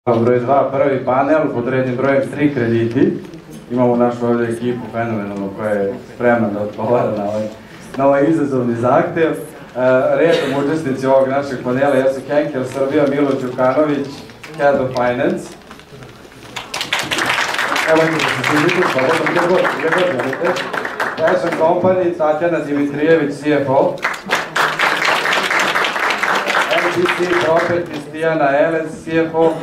Broj 2, prvi panel, pod rednim brojem 3 krediti. Imamo našu ovdje ekipu fenomenalnu koja je spremna da odgovara na ovaj izazovni zahtev. Redom učesnici ovog našeg panela jesu Henkel Srbija, Milo Đukanović, Head of Finance. Evo da se svidite, gdje god želite. Fashion Company, Tatjana Dimitrijević, CFO. MBC Properties, Tijana Elens, CFO.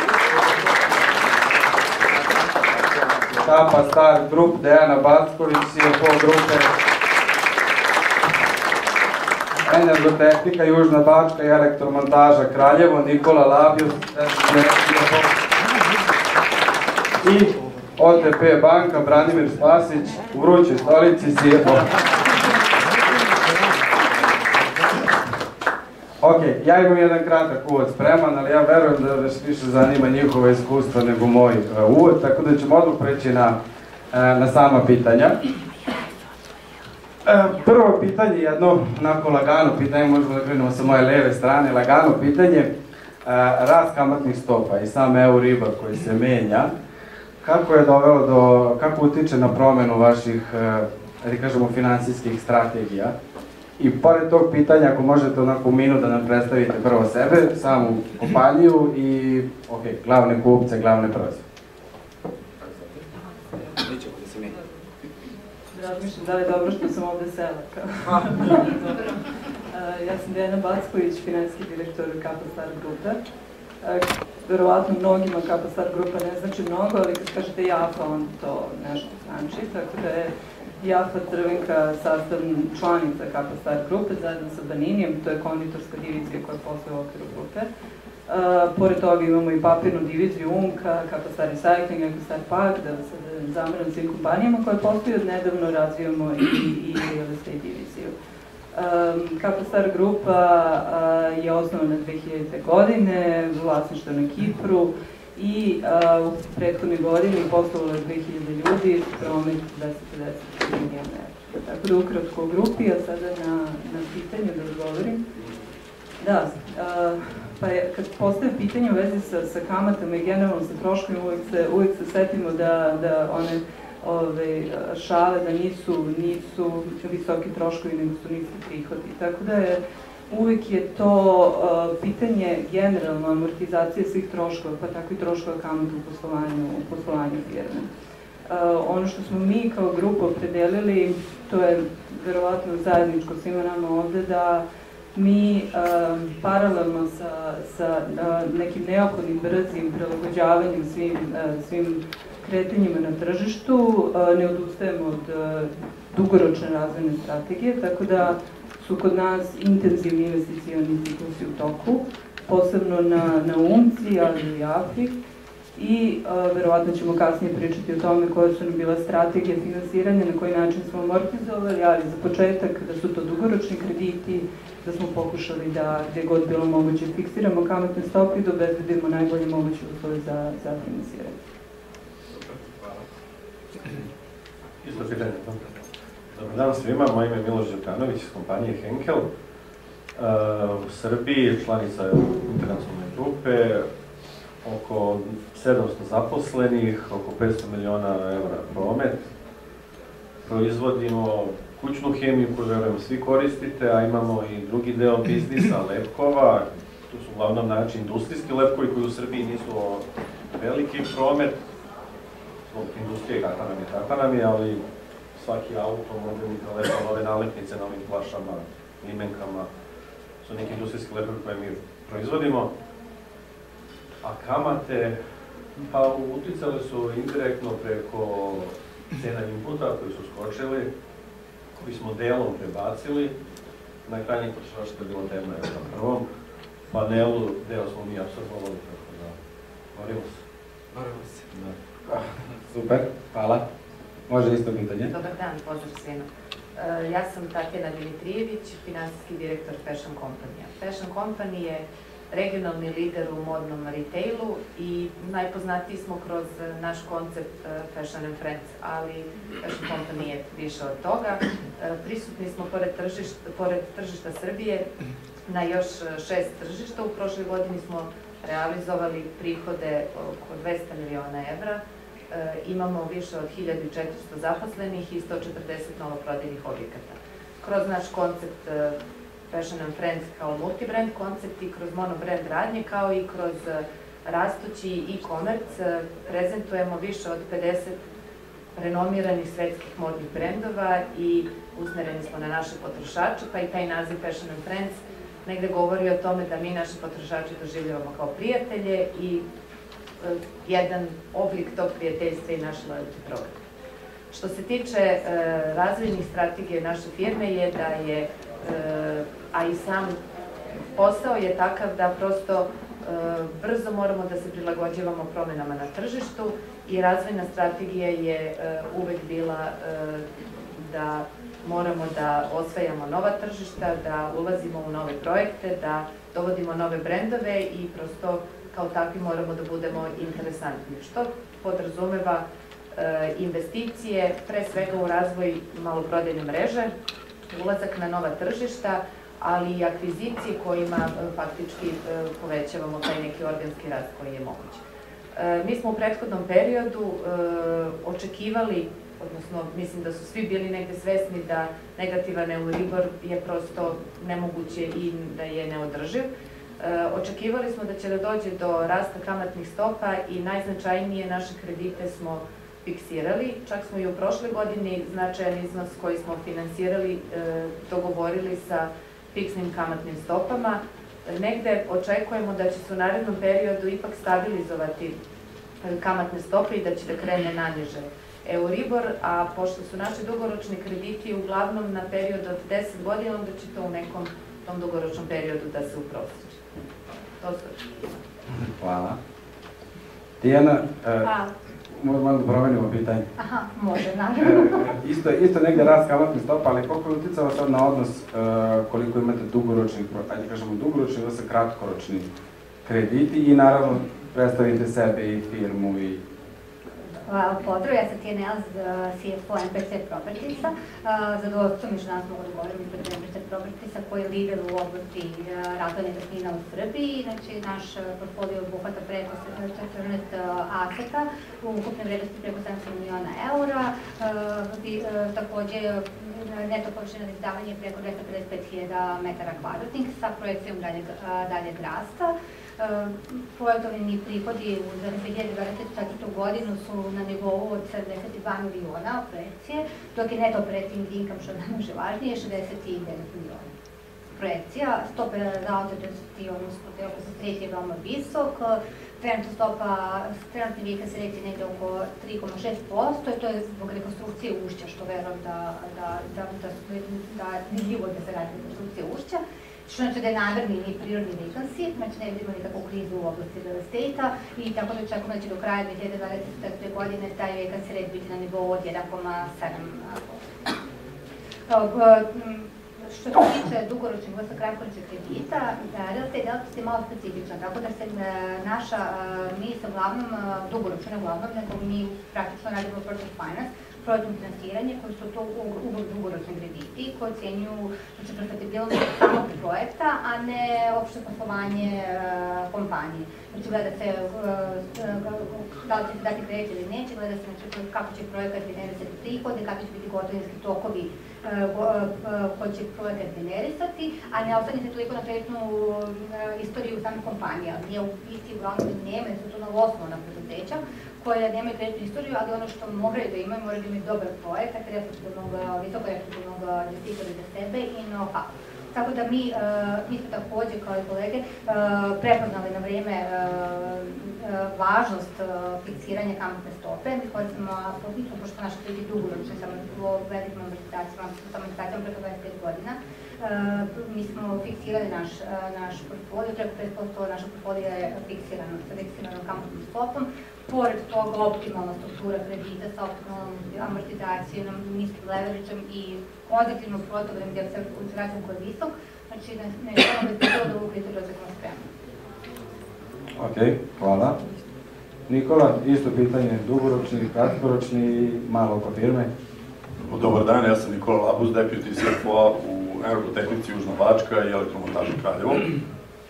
Kapa Star Group, Dejana Backović, CFO grupe. Energotehnika, Južna Bačka i elektromontaža Kraljevo, Nikola Labijus, CFO. I OTP banka, Branimir Spasić, u vrućoj stolici, CFO. Ok, ja imam jedan kratak uvod spreman, ali ja verujem da vas više zanima njihova iskustva nego moj uvod, tako da ćemo odmah preći na sama pitanja. Prvo pitanje, jedno onako lagano pitanje, možemo da krenemo sa moje leve strane, lagano pitanje, rast kamatnih stopa i sam Euribor koji se menja, kako je dovelo do, kako utiče na promenu vaših, da kažemo, finansijskih strategija? I pored tog pitanja, ako možete onako u minut da nam predstavite prvo sebe, samu kompaniju i, ok, glavne kupce, glavne proizvode. Razmišljam da li je dobro što sam ovde sela. Ja sam Dejana Backović, finansijski direktor Kapa Star grupe. Verovatno mnogima Kapa Star grupa ne znači mnogo, ali kad kažete JAFA, on to nešto znači, tako da je JAFA Crvenka sastavna članica Kapa Star grupe zajedno sa Baninijem, to je konditorska divizija koja posluje u okviru grupe. Pored toga imamo i papirnu diviziju UMKA, Kapa Star Recycling, Eko Star Park, da se zameram svim kompanijama koje postoji odnedavno, razvijamo i real estate diviziju. Kapa Star grupa je osnovana 2000. godine, vlasništvo na Kipru i u prethodnoj godini poslovalo je 2000 ljudi, promet 250 milijana evra. Tako da ukratko o grupi, a sada na pitanje da odgovorim. Da, pa kad postoje pitanje u vezi sa kamatama i generalno sa troškovima, uvijek se setimo da one šale da nisu visoki troškovi, nego su niski prihodi. Tako da uvijek je to pitanje generalno amortizacije svih troškova, pa tako i troškova kamata u poslovanju firme. Ono što smo mi kao grupa opredelili, to je verovatno zajedničko svima nama ovde, da mi paralelno sa nekim neophodnim brzim prilagođavanjem svim kretanjima na tržištu ne odustajemo od dugoročne razvojne strategije, tako da su kod nas intenzivni investicioni ciklusi u toku, posebno na UMCI, ali i JAFI, i verovatno ćemo kasnije pričati o tome koje su nam bile strategije finansiranja, na koji način smo amortizovali, ali za početak da su to dugoročni krediti, da smo pokušali da gdje god bilo moguće fiksiramo kamatne stope i da obezbedimo najbolje moguće uslove za finansiranje. Isto pitanje. Dobar dan svima, moje ime je Miloš Đukanović iz kompanije Henkel. U Srbiji članica internacionalne grupe, oko 700 zaposlenih, oko 500 miliona evra promet. Proizvodimo kućnu hemiju koju verujem svi koristite, a imamo i drugi deo biznisa, lepkova. Tu su uglavnom način industrijski lepkovi koji u Srbiji nisu veliki promet. Zbog industrije kakva nam je, ali svaki auto, moderni telefon, ove nalepnice na ovim flašama, limenkama, su neki industrijski lepovi koje mi proizvodimo. A kamate, pa uticali su indirektno preko cena inputa koji su skočili, koji smo delom prebacili. Na krajnjih potrošača je bilo tema na prvom panelu, deo smo mi apsorbovali, tako da borimo se. Borimo se. Super, hvala. Može isto pitanje? Dobar dan, pozdrav svima. Ja sam Tatjana Dimitrijević, finansijski direktor Fashion Company. Fashion Company je regionalni lider u modnom retailu i najpoznatiji smo kroz naš koncept Fashion and Friends, ali Fashion Company je više od toga. Prisutni smo pored tržišta Srbije na još 6 tržišta. U prošloj godini smo realizovali prihode oko 200 miliona evra, imamo više od 1400 zaposlenih i 140 novoprodajnih objekata. Kroz naš koncept Fashion and Friends kao multibrand koncept i kroz monobrand radnje, kao i kroz rastući e-commerce, prezentujemo više od 50 renomiranih svetskih modnih brendova i usmereni smo na naše potrošače, pa i taj naziv Fashion and Friends negde govori o tome da mi naše potrošače doživljavamo kao prijatelje i jedan oblik tog prijateljstva i naš loyalty program. Što se tiče razvojnih strategije naše firme je da je, a i sam posao je takav da prosto brzo moramo da se prilagođavamo promenama na tržištu i razvojna strategija je uvek bila da moramo da osvajamo nova tržišta, da ulazimo u nove projekte, da dovodimo nove brendove i prosto kao takvi moramo da budemo interesantni, što podrazumeva investicije, pre svega u razvoj maloprodajne mreže, ulazak na nova tržišta, ali i akvizicije kojima faktički povećavamo taj neki organski rast koji je moguć. Mi smo u prethodnom periodu očekivali, odnosno mislim da su svi bili negde svesni da negativan Euribor je prosto nemoguće i da je neodrživ. Očekivali smo da će da dođe do rasta kamatnih stopa i najznačajnije naše kredite smo fiksirali. Čak smo i u prošle godini značajan iznos koji smo finansirali dogovorili sa fiksnim kamatnim stopama. Negde očekujemo da će se u narednom periodu ipak stabilizovati kamatne stope i da će da krene naniže Euribor, a pošto su naši dugoročni krediti uglavnom na period od 10 godina, onda će to u nekom tom dugoročnom periodu da se uprostiče. To su. Hvala. Tijana, možemo da promenimo pitanje. Aha, može, naravno. Isto negde rast kamatnih stopa, ali koliko je uticalo sad na odnos koliko imate dugoročnih, ajde kažemo dugoročnih, da se kratkoročni krediti i naravno predstavite sebe i firmu i... Pozdrav, ja sam Tijana Elz, CFO MPC Propertiesa. Zadovoljstvo mi što danas mogu da govorim ispred MPC Propertiesa koji je lider u oblasti razvoja nekretnina u Srbiji. Znači, naš portfolio obuhvata preko 14 aseta u ukupnoj vrednosti preko 700 miliona eura. Takođe, neto površina za izdavanje je preko 255.000 metara kvadratnih sa projekcijom daljeg rasta. Projektovani prihodi za 2024. godinu su na nivou od 72 miliona projekcije, dok je neto operating income, što nam je važnije, 69 miliona. Projekcija, stope zaotežnosti, odnosno te oko sa treći je veoma visok, trenutni vikas rejti negde oko 3,6%, i to je zbog rekonstrukcije ušća, što verujem da vidljivo da se radi rekonstrukcije ušća. Što znači da je namerni i prirodni vacancy, znači ne vidimo nikakvu krizu u oblasti real estate-a i tako da očekujemo da će do kraja 2024. godine taj vacancy rate biti na nivou od 1,7%. Što se tiče dugoročnih vrsta kratkoročnih kredita, real estate delatnost je malo specifična, tako da se mi se uglavnom, dugoročno ne uglavnom, nego mi praktično radimo project finance, projektno finansiranje, koji su to dugoročni krediti, koji ocenjuju profitabilnost samog projekta, a ne opšte poslovanje kompanije. Znači, gleda se da li će se dati kredit ili neće, gleda se kako će projekat generisati prihode, kakvi će biti gotovinski tokovi koji će projekat generisati, a ne ostane se toliko na kreditnu istoriju samih kompanija. Nije u biti uglavnom nema, jer su to osnovna preduzeća koje nemaju kreditnu istoriju, ali ono što moraju da imaju, moraju da imaju dobar projekat, visoko reputabilnog investitora za sebe i know-how. Tako da mi smo takođe, kao i kolege, prepoznali na vreme važnost fiksiranja kamatne stope. Mi koristimo, pošto naši krediti dugoročni, samo velikom amortizacijom preko 25 godina, mi smo fiksirali naš portfolio, preko 5% našeg portfolija je fiksirano sa fiksiranom kamatnom stopom. Pored toga, optimalna struktura kredita sa optimalnom amortizacijom, niskim leverageom i konzervativnom projektom gde se koncentracijom koja je visok, znači ne želamo da je da ovu krizu dođemo spremno. Ok, hvala. Nikola, isto pitanje, dugoročni, kratkoročni i malo oko firme. Dobar dan, ja sam Nikola Labus, deputy CFO u Energotehnici Južna Bačka i Elektromontaži Kraljevo.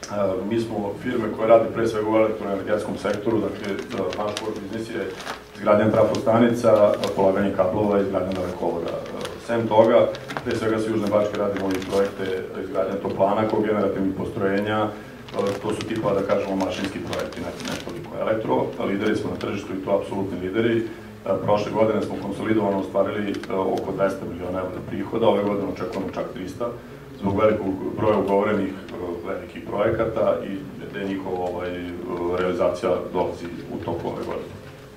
Mi smo firme koje radi pre svega u elektroenergetskom sektoru, dakle, naš core biznis je izgradnja trafostanica, polaganje kablova i izgradnja dalekovoda. Sem toga, pre svega sa Južne Bačke radimo i projekte izgradnja toplana, kogenerativnih postrojenja, to su tipa, da kažemo, mašinski projekti, nekoliko elektro, lideri smo na tržištu i to apsolutni lideri. Prošle godine smo konsolidovano ostvarili oko 200 miliona evra prihoda, ove godine očekujemo čak 300, zbog velikog broja ugovorenih velikih projekata i gde njihova realizacija dolazi u toku ove godine.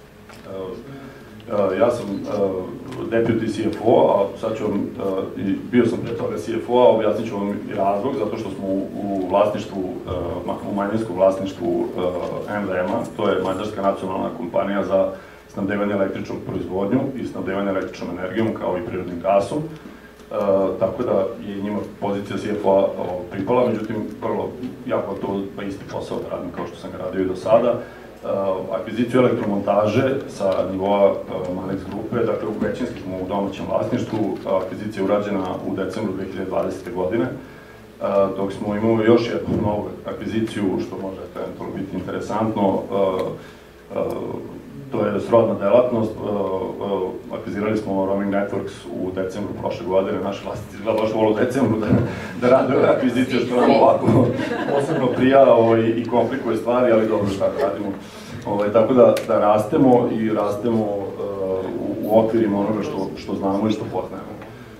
Ja sam deputy CFO, a sad ću vam, bio sam pre toga CFO-a, objasnit ću vam i razlog, zato što smo u vlasništvu, u manjinskom vlasništvu MVM-a, to je Mađarska nacionalna kompanija za snabdevanje električnog proizvodnju i snabdevanje električnom energijom, kao i prirodnim gasom. Tako da je njima pozicija CFO-a pripala, međutim, vrlo jako to pa isti posao da radim kao što sam ga radio i do sada. Akviziciju elektromontaže sa nivoa Manex grupe, dakle većinski smo u domaćem vlasništvu, akvizicija je urađena u decembru 2020. godine, dok smo imali još jednu novu akviziciju, što može eventualno biti interesantno, to je srodna delatnost, akvizirali smo Roaming Networks u decembru prošle godine, naši vlasnici izgleda baš vole u decembru da rade ove akvizicije, što nam ovako posebno prija i komplikuje stvari, ali dobro šta da radimo. Tako da rastemo i rastemo u okvirima onoga što znamo i što poznajemo.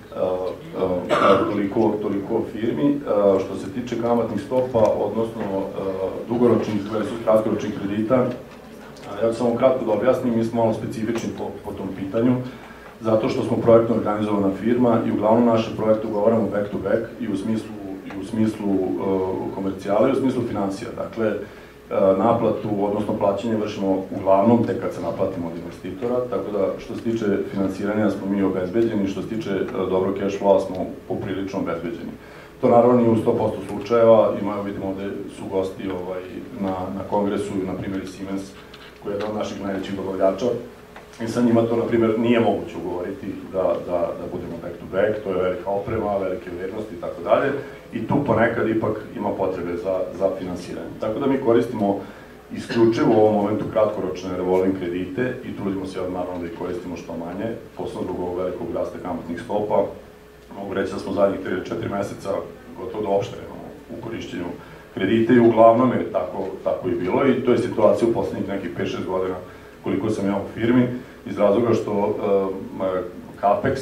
Toliko o firmi. Što se tiče kamatnih stopa, odnosno dugoročnih versus kratkoročnih kredita, ja bih samo kratko da objasnim, mi smo malo specifični po tom pitanju, zato što smo projektno organizovana firma i uglavnom naše projekte ugovaramo back to back i u smislu komercijala i u smislu financija. Dakle, naplatu, odnosno plaćanje vršimo uglavnom tek kad se naplatimo od investitora, tako da što se tiče finansiranja smo mi obezbeđeni, što se tiče dobrog cash flow smo poprilično obezbeđeni. To naravno nije u 100% slučajeva, vidimo ovde su gosti na kongresu, na primjer i Siemens, koji je jedan od naših najvećih dobavljača, i sa njima to, na primjer, nije moguće ugovoriti da budemo back to back, to je velika oprema, velike vrednosti i tako dalje, i tu ponekad ipak ima potrebe za finansiranje. Tako da mi koristimo isključivo u ovom momentu kratkoročne revolving kredite i trudimo se naravno da ih koristimo što manje, posebno zbog ovog velikog rasta kamatnih stopa. Mogu reći da smo zadnjih 3 ili 4 meseca gotovo da uopšte nemamo u korišćenju kredite i uglavnom je tako i bilo i to je situacija u poslednjih nekih 5-6 godina koliko sam ja u firmi, iz razloga što Capex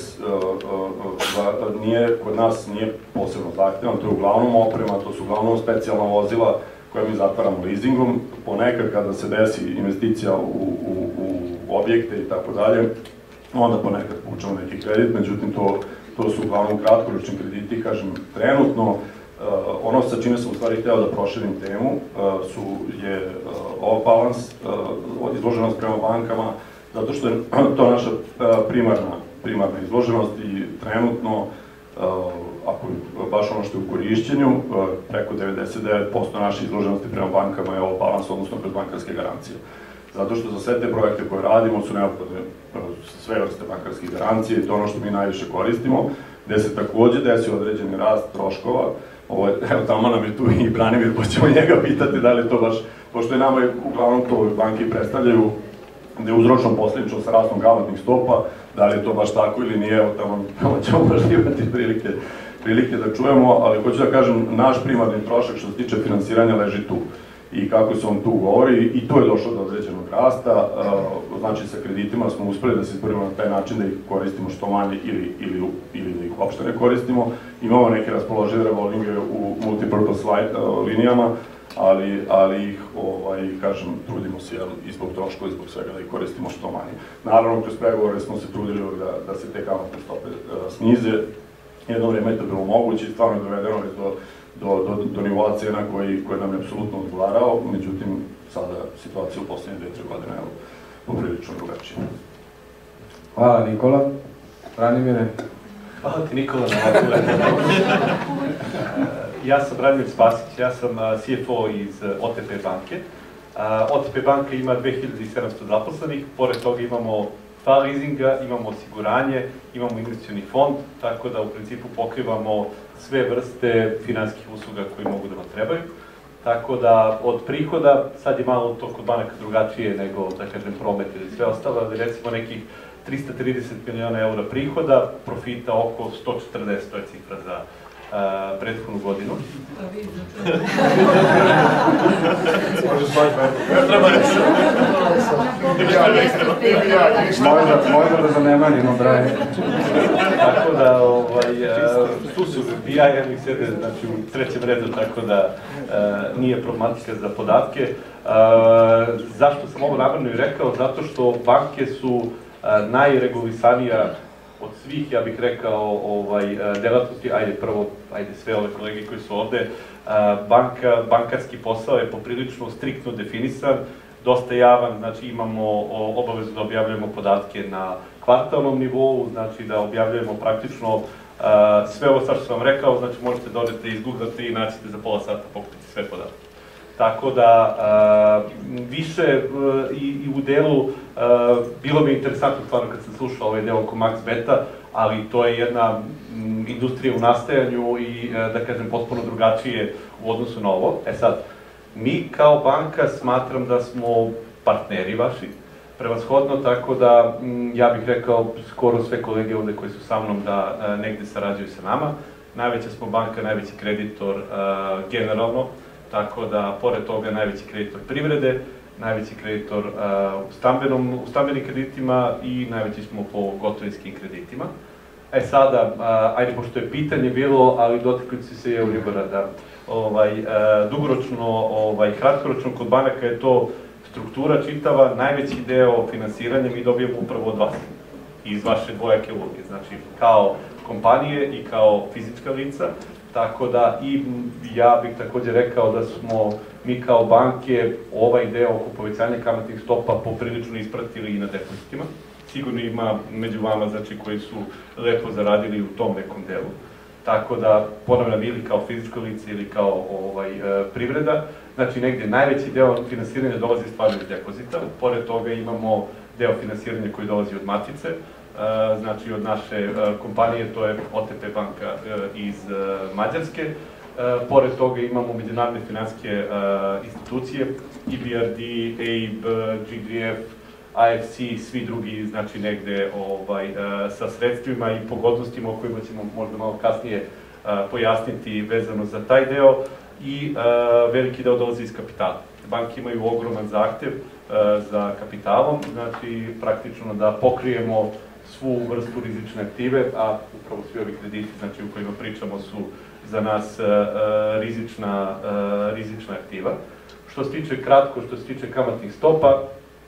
kod nas nije posebno zahtevan, to je uglavnom oprema, to su uglavnom specijalna vozila koje mi zatvaramo leasingom. Ponekad kada se desi investicija u objekte i tako dalje, onda ponekad pučamo neki kredit, međutim to su uglavnom kratkoročni krediti, kažem, trenutno. Ono sa čime sam u stvari hteo da proširim temu je off balance, izloženost prema bankama, zato što je to naša primarna izloženost i trenutno, ako je baš ono što je u korišćenju, preko 99% naše izloženosti prema bankama je off balance, odnosno kroz bankarske garancije. Zato što za sve te projekte koje radimo su neophodne sve vrste bankarskih garancije i to je ono što mi najviše koristimo, gde se takođe desi određeni rast troškova. Evo, tamo nam je tu i Branimir, pa ćemo njega pitati da li je to baš, pošto je nama uglavnom to banke predstavljaju da je uzročno posljednično sa rastom kamatnih stopa, da li je to baš tako ili nije, evo tamo ćemo baš imati prilike da čujemo, ali hoću da kažem, naš primarni trošak što se tiče finansiranja leži tu i kako se on tu govori i tu je došlo do određenog rasta, znači sa kreditima smo uspeli da se izborimo na taj način da ih koristimo što manje ili da ih uopšte ne koristimo. Imamo neke raspoložive revolvinge u multipurpose linijama, ali ih, kažem, trudimo se i zbog troškova i zbog svega da ih koristimo što manje. Naravno, kroz pregovore smo se trudili da se te kamatne stope snize. Jedno vreme je to bilo moguće i stvarno je dovedeno do nivoa cena koji nam je apsolutno odgovarao, međutim, sada situacija u poslednje 2-3 godine je poprilično drugačija. Hvala Nikola. Branimire? Hvala ti Nikola na ovakvu. Ja sam Branimir Spasić, ja sam CFO iz OTP banke. OTP banka ima 2700 zaposlenih, pored toga imamo 2 leasinga, imamo osiguranje, imamo investicioni fond, tako da u principu pokrivamo sve vrste finansijskih usluga koji mogu da vam trebaju. Tako da od prihoda, sad je malo to kod banaka drugačije nego, da kažem, promet ili sve ostalo, ali recimo nekih 330 miliona eura prihoda, profita oko 140, to je cifra za prethodnu godinu. Možda da zanemanimo branje. Tako da, tu su BI-ani sede, znači u trećem redu, tako da nije problematika za podatke. Zašto sam ovo namerno i rekao? Zato što banke su najregulisanija od svih, ja bih rekao, delatnosti, ajde sve ove kolege koji su ovde, bankarski posao je poprilično striktno definisan, dosta javan, znači imamo obavezu da objavljujemo podatke na kvartalnom nivou, znači da objavljujemo praktično sve ovo sad što sam vam rekao, znači možete da odete iz Google-a i naćete za pola sata pokupiti sve podatke. Tako da, više i u delu, bilo mi interesantno stvarno kad sam slušao ovaj deo oko Max Beta, ali to je jedna industrija u nastajanju i, da kažem, potpuno drugačije u odnosu na ovo. E sad, mi kao banka smatram da smo partneri vaši, prevashodno, tako da ja bih rekao skoro sve kolege ovde koji su sa mnom da negde sarađuju sa nama. Najveća smo banka, najveći kreditor generalno, tako da, pored toga, najveći kreditor privrede, najveći kreditor u stambenim kreditima i najveći smo po gotovinskim kreditima. E sada, ajde, pošto je pitanje bilo, ali dotikljući se Euribora, da dugoročno, kratkoročno kod banaka je to struktura čitava, najveći deo finansiranja mi dobijemo upravo od vas, iz vaše dvojake uloge, znači kao kompanije i kao fizička lica. Tako da, i ja bih takođe rekao da smo mi kao banke ovaj deo oko povećanja kamatnih stopa poprilično ispratili i na depozitima. Sigurno ima među vama, znači, koji su lepo zaradili u tom nekom delu. Tako da, ponavljam, ili kao fizičko lice ili kao privreda, znači negde najveći deo finansiranja dolazi stvarno iz depozita, pored toga imamo deo finansiranja koji dolazi od matice, znači od naše kompanije, to je OTP banka iz Mađarske. Pored toga imamo međunarodne finansijske institucije, EBRD, EIB, GDF, AFC, svi drugi, znači negde sa sredstvima i pogodnostima o kojima ćemo možda malo kasnije pojasniti vezano za taj deo, i veliki deo dolazi iz kapitala. Banke imaju ogroman zahtev za kapitalom, znači praktično da pokrijemo svu vrstu rizične aktive, a upravo svi ovi krediti, znači u kojima pričamo, su za nas rizična aktiva. Što se tiče tiče kamatnih stopa,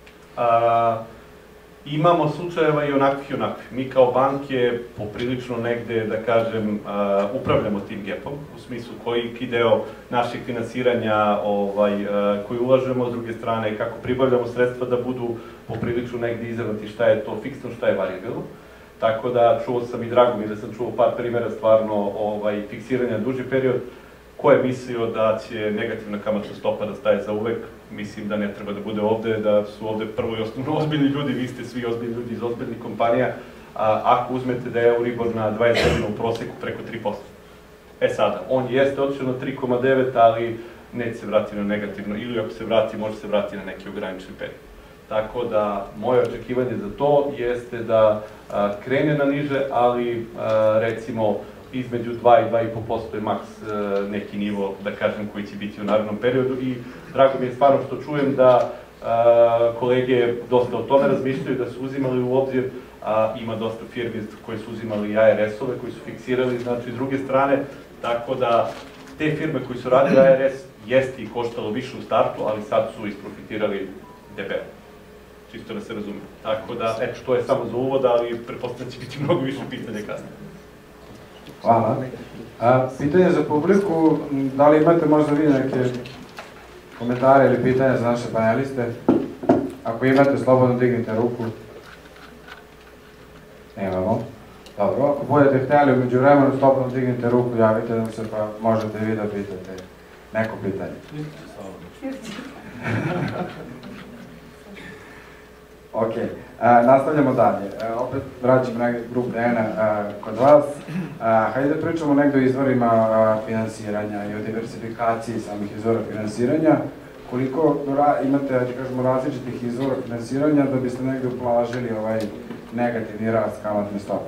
imamo slučajeva i onakvih i onakvih. Mi kao banke poprilično negde, da kažem, upravljamo tim gapom, u smislu koji deo našeg finansiranja koji ulažemo, s druge strane kako pribavljamo sredstva da budu poprilično negde izravnati šta je to fiksno, šta je variabilno. Tako da, čuo sam i drago mi da sam čuo par primjera stvarno fiksiranja duži period. Ko je mislio da će negativna kamatna stopa da staje za uvek, mislim da ne treba da bude ovde, da su ovde prvo i osnovno ozbiljni ljudi, vi ste svi ozbiljni ljudi iz ozbiljnih kompanija, ako uzmete da je Euribor na 20 godina u proseku preko 3%. E sada, on jeste otišao na 3,9, ali neće se vrati na negativno, ili ako se vrati, može se vrati na neki ograničen period. Tako da, moje očekivanje za to jeste da krene na niže, ali recimo između 2 i 2,5% je maks neki nivo, da kažem, koji će biti u narednom periodu, i drago mi je stvarno što čujem da kolege dosta o tome razmišljaju, da su uzimali u obzir, ima dosta firmi koje su uzimali ARS-ove, koji su fiksirali, znači, s druge strane, tako da te firme koji su radili ARS jeste i koštalo više u startu, ali sad su isprofitirali debelo. Čisto da se razume. Tako da, eto, to je samo za uvod, ali pretpostavljam će biti mnogo više pitanja kasnije. Hvala. Pitanje za publiku, da li imate možda vi neke komentare ili pitanja za naše paneliste? Ako imate, slobodno dignite ruku. Nemamo. Dobro, ako budete htjeli umeđu vremenu, slobodno dignite ruku, javite nam se, pa možete i vi da pitate neko pitanje. Ok, nastavljamo dalje. Opet vraćam grup Dejana kod vas. Hajde da pričamo negdje o izvorima finansiranja i o diversifikaciji samih izvora finansiranja. Koliko imate, da kažemo, različitih izvora finansiranja da biste negdje ublažili ovaj negativni rast kamatne stope?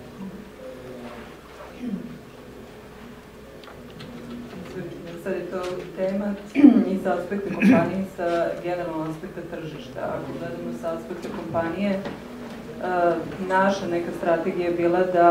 Sad je to tema i sa aspekta kompanije i sa generalnog aspekta tržišta. Ako gledamo sa aspekta kompanije, naša neka strategija je bila da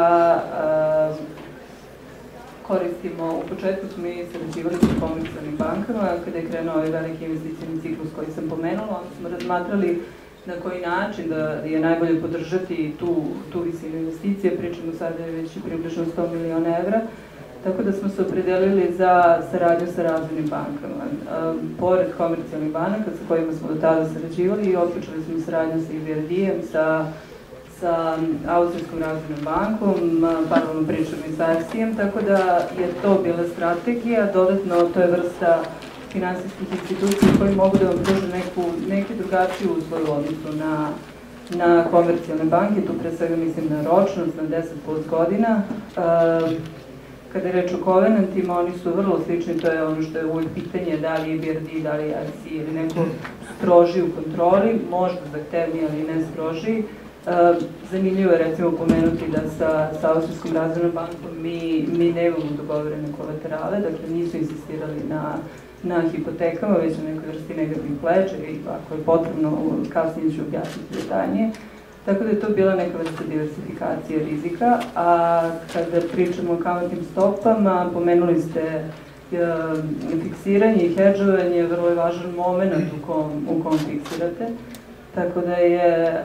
koristimo, u početku smo mi sarađivali sa komercijalnim bankama, kada je krenuo ovaj veliki investicijni ciklus koji sam pomenula, onda smo razmatrali na koji način da je najbolje podržati tu visinu investicije, pričamo sada je već približno 100 miliona evra, tako da smo se opredelili za saradnju sa razvojnim bankama. Pored komercijalnih banaka sa kojima smo do tada sarađivali, otpočeli smo saradnju sa IBRD-em, sa Austrijskom razvojnom bankom, paralelno pričamo i sa AFC-em, tako da je to bila strategija. Dodatno, to je vrsta finansijskih institucija koji mogu da vam pruže neki drugačiji uslov u odnosu na komercijalne banke, tu pre svega mislim na ročnost, na 10 plus godina. Kada je reč o kovenantima, oni su vrlo slični, to je ono što je uvijek pitanje da li je BRD, da li je AFC ili neko stroži u kontroli, možda zahtevniji, ali ne stroži. Zanimljivo je recimo pomenuti da sa Austrijskom razvojnom bankom mi nemamo dogovorene kolaterale, dakle nisu insistirali na hipotekama, već na nekoj vrsti negativnih pledža i ako je potrebno, kasnije ću objasniti detaljnije. Tako da je to bila neka vrsta diversifikacije rizika, a kada pričamo o kamatnim stopama, pomenuli ste fiksiranje i hedžovanje, vrlo je važan moment u kom fiksirate, tako da je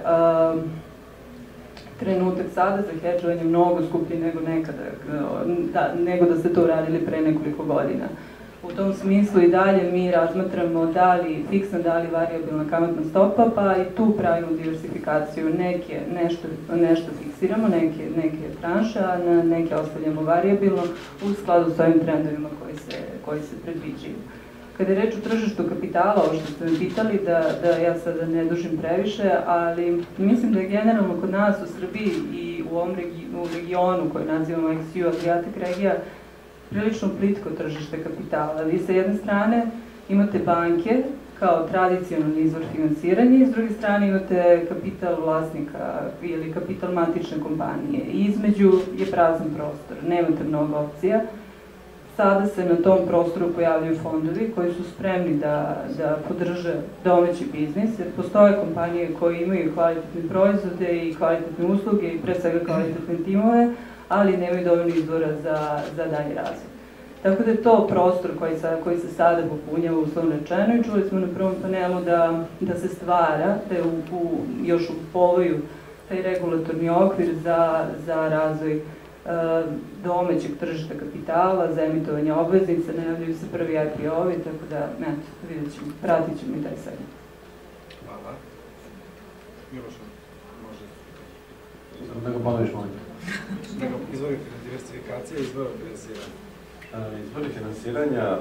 trenutak sada za hedžovanje mnogo skuplji nego nekada, nego da ste to uradili pre nekoliko godina. U tom smislu i dalje mi razmatramo da li fiksna, da li varijabilna kamatna stopa, pa i tu pravimo diversifikaciju. Nešto fiksiramo, neke tranše, a na neke ostavljamo varijabilno u skladu s ovim trendovima koji se predviđaju. Kada je reč o tržištu kapitala, ovo što ste me pitali, da ja sada ne dužim previše, ali mislim da je generalno kod nas u Srbiji i u ovom regionu koji nazivamo XU, Adriatic regija, prilično plitko tržište kapitala. Vi sa jedne strane imate banke kao tradicionalni izvor finansiranja i s druge strane imate kapital vlasnika ili kapital matične kompanije. I između je prazan prostor, nemate mnogo opcija. Sada se na tom prostoru pojavljaju fondovi koji su spremni da podrže domaći biznis, jer postoje kompanije koje imaju kvalitetne proizvode i kvalitetne usluge i pre svega kvalitetne timove, ali nemaju dovoljno izvora za dalji razvoj. Tako da je to prostor koji se sada popunjava uslovno rečeno i čuli smo na prvom panelu da se stvara, da je još u povoju taj regulatorni okvir za razvoj domaćeg tržišta kapitala, za emitovanje obveznica, najavljuju se prvi IPO-ovi, tako da, vidjet ćemo, pratit ćemo i taj segment. Hvala. Miloša, može. Da ga ponoviš, molim. Izvori diversifikacije, izvori finansiranja. Izvori finansiranja,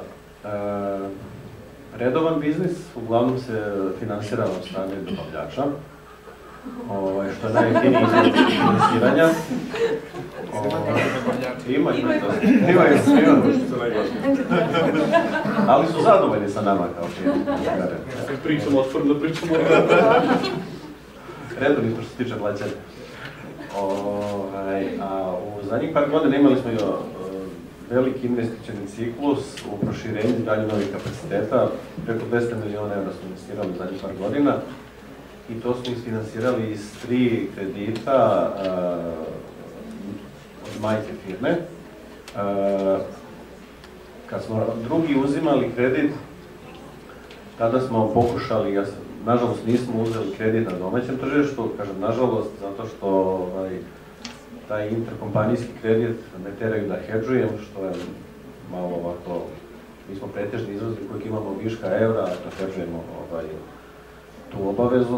redovan biznis, uglavnom se finansira od strane dobavljača, što je najjeftiniji izvor finansiranja. Imaju, ali su zadovoljni sa nama kao firme. Pričamo otvoreno, pričamo. Redovni što se tiče plaćanja. A u zadnjih par godina imali smo veliki investicioni ciklus u proširenju i dalje novih kapaciteta. Preko 200 miliona evra smo investirali u zadnjih par godina i to smo isfinansirali iz 3 kredita od majke firme. Kad smo drugi uzimali kredit, tada smo pokušali, nažalost nismo uzeli kredit na domaćem tržištu, kažem nažalost, zato što taj interkompanijski kredit ne teraju da hedžujem, što je malo ovako, mi smo pretežni izvoznik kojeg imamo viška evra, da hedžujemo tu obavezu,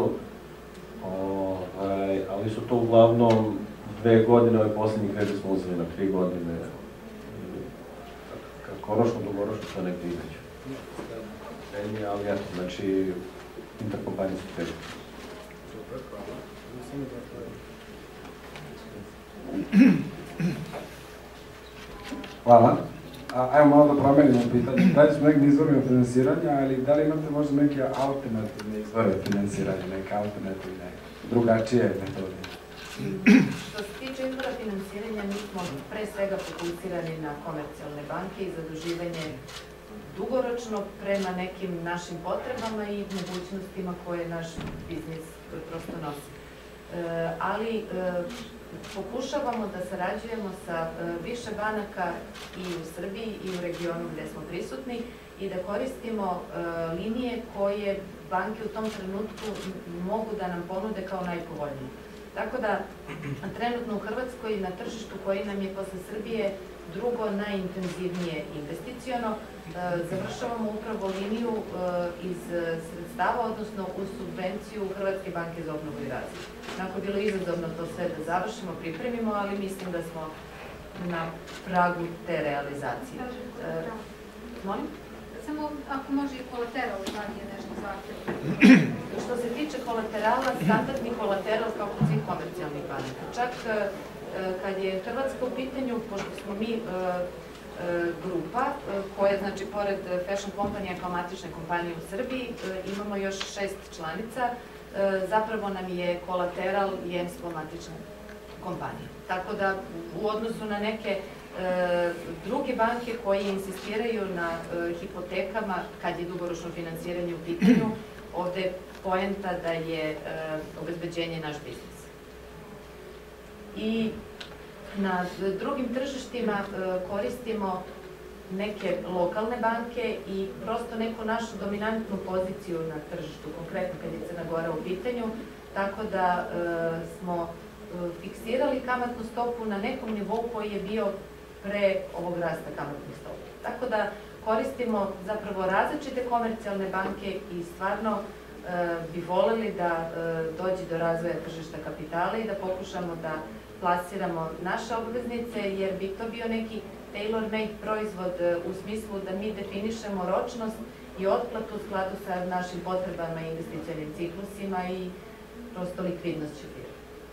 ali su to uglavnom 2 godine, ovaj posljednji kredit smo uzeli na 3 godine, kratkoročno, dugoročno, to nekde između. Ali eto, znači, interkompanijski kredit. Super, hvala. Samo dakle... Hvala. Ajmo malo da promenimo pitanje. Da li su neki izvori finansiranja, ali da li imate možda neke alternativne izvore finansiranja, neke alternativne, drugačije metode? Što se tiče izvora finansiranja, mi smo pre svega fokusirani na komercijalne banke i zaduživanje dugoročno prema nekim našim potrebama i mogućnostima koje naš biznis prosto nosi. Ali pokušavamo da sarađujemo sa više banaka i u Srbiji i u regionu gde smo prisutni i da koristimo linije koje banke u tom trenutku mogu da nam ponude kao najpovoljnije. Tako da, trenutno u Hrvatskoj na tržištu koji nam je posle Srbije drugo najintenzivnije investiciono, završavamo upravo liniju iz sredstava, odnosno u subvenciju Hrvatske banke za obnovu i razvoj. Onako je bilo izazovno to sve da završimo, pripremimo, ali mislim da smo na pragu te realizacije. Molim? Samo ako može i kolateral da je nešto zahtjeva. Što se tiče kolaterala, standardni kolateral kao kod svih komercijalnih banaka. Čak kad je Hrvatska u pitanju, pošto smo mi grupa koja, znači, pored Fashion kompanija kao matične kompanije u Srbiji, imamo još 6 članica, zapravo nam je kolateral jemstvo matične kompanije. Tako da, u odnosu na neke druge banke koje insistiraju na hipotekama kad je dugoročno finansiranje u pitanju, ovde je poenta da je obezbeđenje naš biznis. I na drugim tržištima koristimo neke lokalne banke i prosto neku našu dominantnu poziciju na tržištu, konkretno kad je Crna Gora u pitanju, tako da smo fiksirali kamatnu stopu na nekom nivou koji je bio pre ovog rasta kamatnih stopa. Tako da koristimo zapravo različite komercijalne banke i stvarno bi voleli da dođe do razvoja tržišta kapitala i da pokušamo da plasiramo naše obveznice, jer bi to bio neki tailor-made proizvod u smislu da mi definišemo ročnost i otplatu u skladu sa našim potrebama i investicionim ciklusima i prosto likvidnošću firme.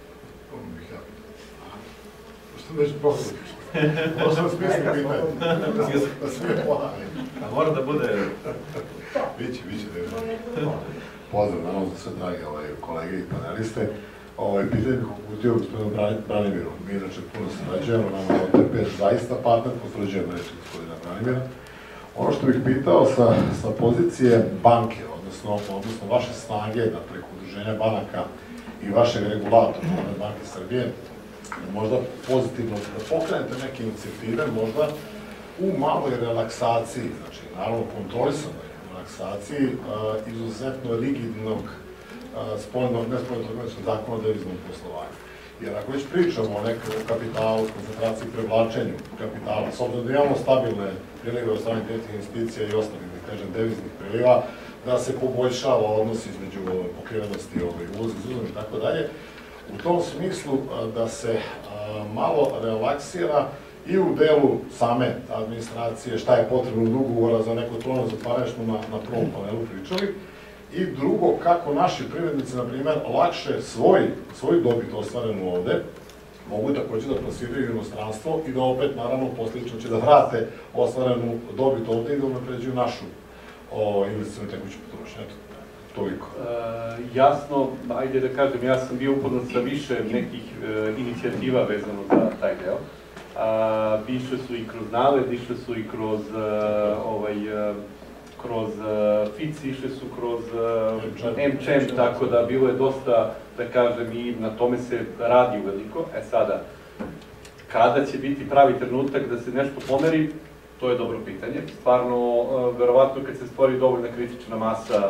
Što već pogledaš? Ovo sam smisli pitanje. Da sve plavi. A mora da bude... Biće da je. Pozdrav, naravno za sve drage kolege i paneliste. Pitanje bih uputio gospodinu Branimiru. Mi inače puno sarađujemo, nama je OTP zaista partner, potvrđujemo reći gospodina Branimira. Ono što bih pitao sa pozicije banke, odnosno vaše snage da preko udruženja banaka i vašeg regulatora, Banke Srbije, možda pozitivno da pokrenete neke inicijative, možda u maloj relaksaciji, znači naravno kontrolisanoj relaksaciji izuzetno rigidnog spoljno-trgovinskog zakona o deviznom poslovanju. Jer ako već pričamo o nekom kapitalu, koncentraciji, prevlačenju kapitala, s obzirom da imamo stabilne prilive od strane direktnih investicija i ostalih, da kažem, deviznih priliva, da se poboljšava odnos između pokrivenosti uvoza, izvoza i tako dalje, u tom smislu da se malo relaksira i u delu same administracije, šta je potrebno ugovora za neko tono zatvaranje, što na prvom panelu pričali, i drugo, kako naši privrednici, na primjer, lakše svoj dobit ostvarenu ovde, mogu takođe da plasiraju inostranstvo i da opet, naravno, posljedično će da vrate ostvarenu dobit ovde i da unapređuju našu investicijnu tekuću potrošnju. Eto, toliko. Jasno, ajde da kažem, ja sam bio upoznat sa više nekih inicijativa vezano za taj deo. Išle su i kroz NALED, išle su i kroz FIC, išle su kroz MČM, tako da bilo je dosta, da kažem, i na tome se radi uveliko. Sada, kada će biti pravi trenutak da se nešto pomeri, to je dobro pitanje. Stvarno, verovatno kad se stvori dovoljna kritična masa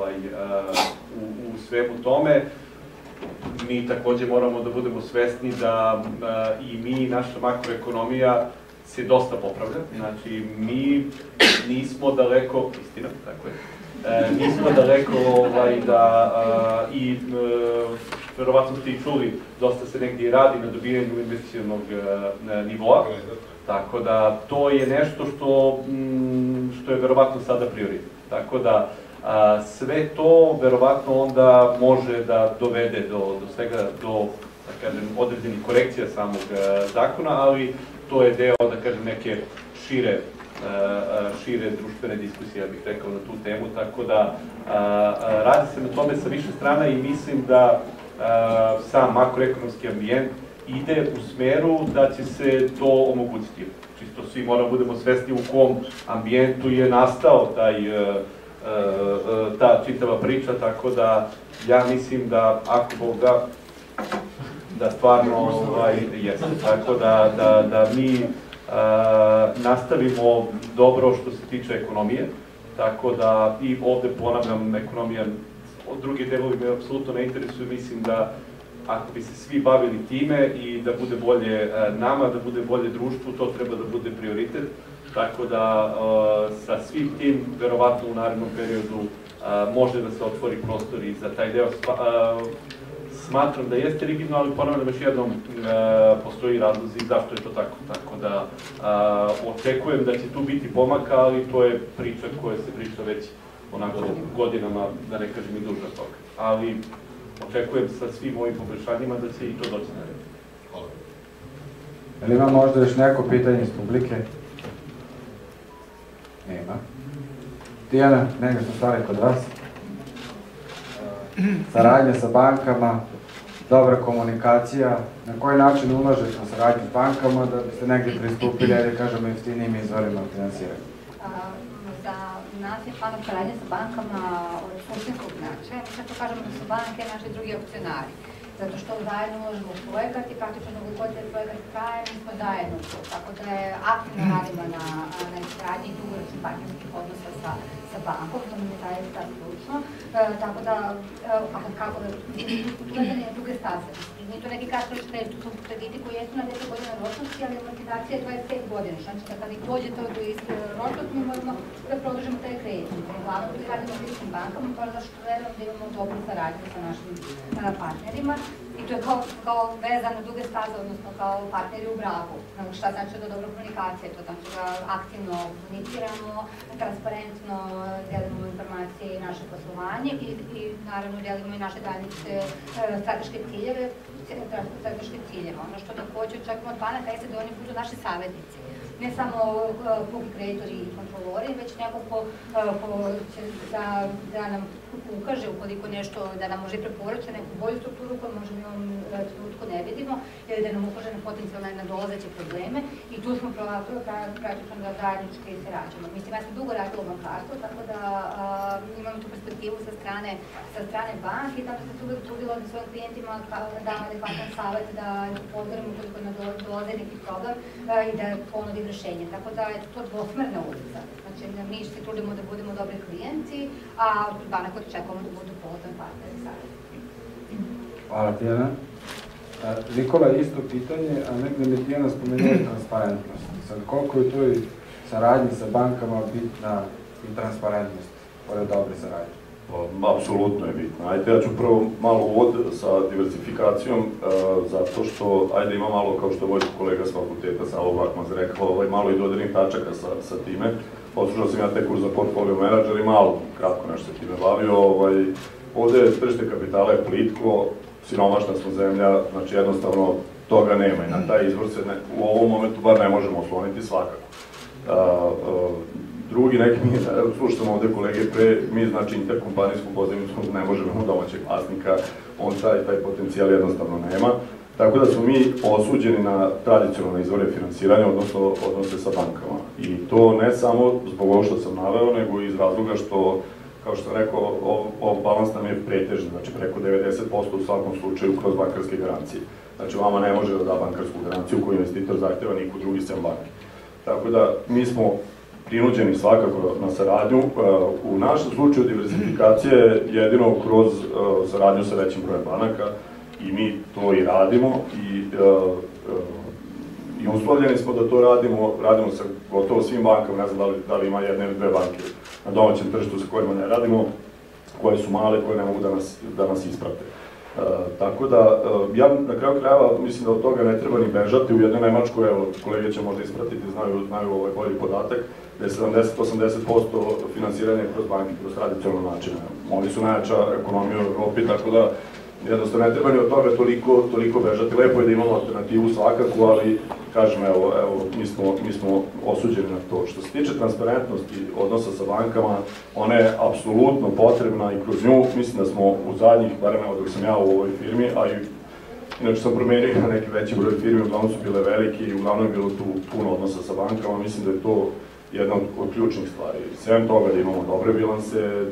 u svemu tome, mi takođe moramo da budemo svesni da i mi, naša makroekonomija, se dosta popravlja. Znači, mi nismo daleko, istina, tako je, nismo daleko da i verovatno ste i čuli, dosta se negdje radi na dobijanju investicionog nivoa, tako da to je nešto što je verovatno sada prioritet. Tako da, Sve to verovatno onda može da dovede do svega, do, da kažem, određenih korekcija samog zakona, ali to je deo, da kažem, neke šire društvene diskusije, ja bih rekao, na tu temu, tako da radi se na tome sa više strana i mislim da sam makroekonomski ambijent ide u smeru da će se to omogućiti. Čisto svi moramo budemo svesni u kom ambijentu je nastao ta čitava priča, tako da ja mislim da ako Bog da stvarno jeste. Tako da mi nastavimo dobro što se tiče ekonomije, tako da i ovde ponavljam, ekonomija, drugi delovi me apsolutno ne interesuju, mislim da ako bi se svi bavili time i da bude bolje nama, da bude bolje društvu, to treba da bude prioritet, tako da sa svim tim, verovatno u narednom periodu, može da se otvori prostor i za taj deo. Smatram da jeste rigidno, ali ponavljam još jednom, postoji razlozi zašto je to tako. Tako da očekujem da će tu biti pomaka, ali to je priča koja se priča već onako godinama, da ne kažem i duže od toga. Ali očekujem sa svim ovim poboljšanjima da će i to doći na red. Hvala. Ali ima možda još neko pitanje iz publike? Nema. Tijana, nešto stvari kod vas? Saradnja sa bankama, dobra komunikacija, na koji način ulažete na saradnju s bankama da biste negdje pristupili, ajde kažemo, jeftinijim izvorima finansiranja? Za nas je stvarno saradnja sa bankama od suštinskog značaja. Mi sad to kažemo da su banke naši drugi opcionari. Zato što zajedno uložimo u projekat i praktično dok god je projekat traje, mi smo zajedno tu. Tako da je aktivno radimo na izgradnji dugoročnih partnerskih odnosa sa bankom, to nam je zaista ključno. Tako da, kako gledanje druge staze. Nije to neki kratkoročni kredit, to su krediti koji jesu na 10 godina ročnosti, ali amortizacija je 25 godina. Znači da kada i dođe to do ročnost, mi možemo da produžimo taj kredit. Uglavnom da radimo s istim bankama, pa zašto verujem da imamo dobru saradnju sa našim partnerima. I to je kao vezano duge staze, odnosno kao partneri u braku. Šta znači da dobra komunikacija? To znači da aktivno komuniciramo, transparentno delimo informacije i naše poslovanje i naravno delimo i naše zajedničke strateške ciljeve. Ono što takođe očekujemo od banaka jeste da oni budu naši savjetnici. Ne samo puki kreditori i kontrolori, već neko ko će da nam ukaže ukoliko nešto, da nam može preporučiti neku bolju strukturu koju možda mi u ovom trenutku ne vidimo, ili da nam ukaže na potencijalne nadolazeće probleme i tu smo praktično da zajednički se rađamo. Mislim, ja sam dugo radila u bankarstvu, tako da imam tu perspektivu sa strane banke i tamo sam se uvek trudila da svojim klijentima dam adekvatan savjet, da upozorim ukoliko nadolaze neki problem i da ponudim rešenje. Tako da je to dvosmerna ulica. Znači, mi se trudimo da budemo dobri klijenti, a od banaka očekujemo da budu pouzdan partneri savjetnici. Hvala, Tijana. Nikola, isto pitanje, a negde mi Tijana spomenula transparentnost. Sad, koliko je tu i saradnji sa bankama bitna i transparentnost, pored dobre saradnje? Apsolutno je bitno. Ajde, ja ću prvo malo uvod sa diversifikacijom, zato što, ajde, ima malo, kao što je moj kolega s fakulteta, Savo Vakmaz rekao, malo i dodirnih tačaka sa time. Odslušao sam ja te kurs za portfolio menadžer i malo, kratko nešto se time bavio. Ovde tržište kapitala je plitko, siromašna smo zemlja, znači jednostavno toga nema i na taj izvor se u ovom momentu bar ne možemo osloniti svakako. Drugi neki, slušamo ovde kolege pre, mi znači interkompanijsku pozivnicu ne možemo imati domaćeg vlasnika, on taj potencijal jednostavno nema. Tako da smo mi osuđeni na tradicionalne izvore finansiranja, odnosno odnose sa bankama. I to ne samo zbog ovo što sam naveo, nego iz razloga što, kao što sam rekao, ovaj balans nam je pretežan, znači preko 90% u svakom slučaju kroz bankarske garancije. Znači vama ne može da da bankarsku garanciju koju investitor zahteva niko drugi sem banke. Tako da mi smo prinuđeni svakako na saradnju. U našem slučaju diversifikacija je jedino kroz saradnju sa većim brojem banaka i mi to i radimo i uslovljeni smo da to radimo sa gotovo svim bankama, ne znam da li ima jedna ili dve banke na domaćem tržištu sa kojima ne radimo, koje su male, koje ne mogu da nas isprate. Tako da, ja na kraju krajeva mislim da od toga ne treba ni bežati. U jednoj Nemačkoj, evo, kolege će možda ispratiti, znaju ovaj bolji podatak, da je 70-80% finansiranja kroz banke, kroz tradicionalne načine. Oni su najjača ekonomija u Evropi, tako da jednostavno ne treba ni od toga toliko bežati. Lepo je da imamo alternativu svakako, ali kažem, evo, mi smo osuđeni na to. Što se tiče transparentnosti odnosa sa bankama, ona je apsolutno potrebna i kroz nju mislim da smo u zadnjih, barem evo dok sam ja u ovoj firmi, a i inače sam promenio na neki veći broj firmi, uglavnom su bile velike i uglavnom je bilo tu puno odnosa sa bankama, mislim da je to jedna od ključnih stvari. Svem toga da imamo dobre bilanse,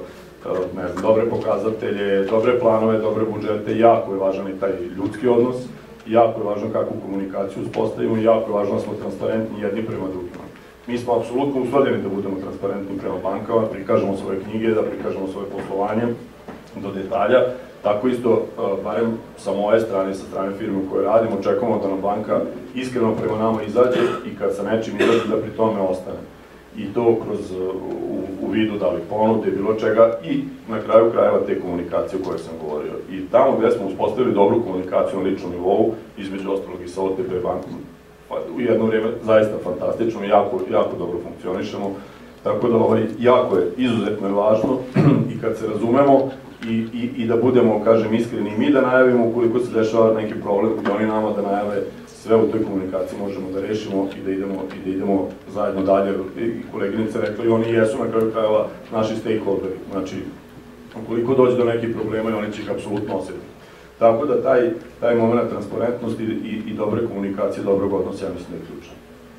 dobre pokazatelje, dobre planove, dobre budžete, jako je važan i taj ljudski odnos, jako je važno kakvu komunikaciju uspostavimo i jako je važno da smo transparentni jedni prema drugima. Mi smo apsolutno uslovljeni da budemo transparentni prema bankama, prikažemo svoje knjige, da prikažemo svoje poslovanje do detalja. Tako isto, barem sa moje strane i sa strane firme u kojoj radimo, očekujemo da nam banka iskreno prema nama izađe i kad sa nečim izađe da pri tome ostane. I to kroz u vidu da li ponude, bilo čega i na kraju krajeva te komunikacije o kojoj sam govorio. I tamo gde smo uspostavili dobru komunikaciju na ličnom nivou, između ostalog i sa OTP bankom, u jedno vrijeme zaista fantastično i jako dobro funkcionišemo. Tako da jako je, izuzetno je važno i kad se razumemo i da budemo, kažem, iskreni i mi da najavimo ukoliko se dešava neki problem i oni nama da najave, sve u toj komunikaciji možemo da rešimo i da idemo zajedno dalje. I koleginica rekla i oni jesu na kraju krajeva naši stakeholderi. Znači, ukoliko dođe do nekih problema i oni će ih apsolutno osetiti. Tako da taj moment transparentnosti i dobre komunikacije, dobrog odnosa, ja mislim da je ključan.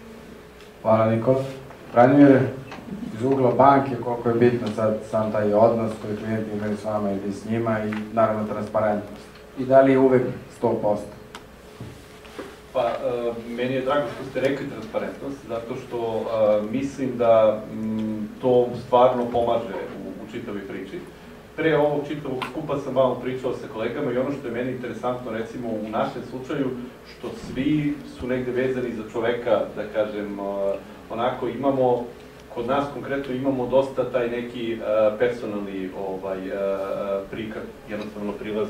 Hvala, Nikola. Branimire, iz ugla banke, koliko je bitno sad sam taj odnos koji klijenti imaju s vama ili s njima i naravno transparentnost. I da li je uvek 100%? Pa, meni je drago što ste rekli transparentnost, zato što mislim da to stvarno pomaže u čitavoj priči. Pre ovog čitavog skupa sam malo pričao sa kolegama i ono što je meni interesantno, recimo u našem slučaju, što svi su negde vezani za čoveka, da kažem, onako imamo, kod nas konkretno imamo dosta taj neki personalni prikaz, jednostavno prilaz